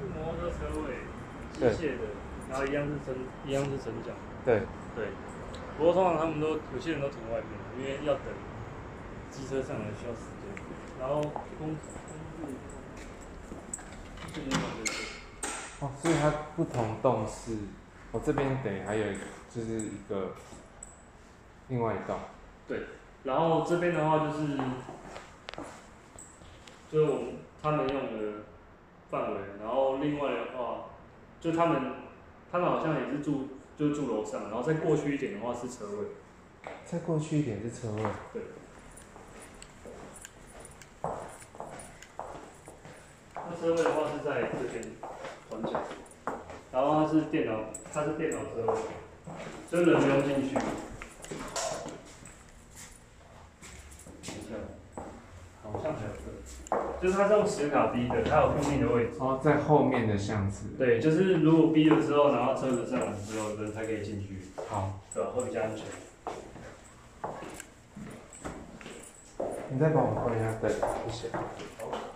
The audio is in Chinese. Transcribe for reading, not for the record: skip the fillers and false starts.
是摩托车车位，机对械的，然后一样是升降。 对， 对。不过通常他们都有些人都停外面，因为要等机车上来需要时间。然后公路这边哦，所以它不同栋是，我这边等于还有就是一个另外一栋。 对，然后这边的话就他们用的范围，然后另外的话，就他们好像也是住楼上，然后再过去一点的话是车位。 再过去一点是车位。 对。那车位的话是在这边转角，然后它是电脑车位，所以人不用进去。好像还有个，就是它是用显卡逼的，它有固定的位置。 哦，在后面的巷子。 对，就是如果逼了之后，然后车子上来之后，人才可以进去。 好， 对吧？会比较安全。 你再帮我关一下灯，谢谢。 好。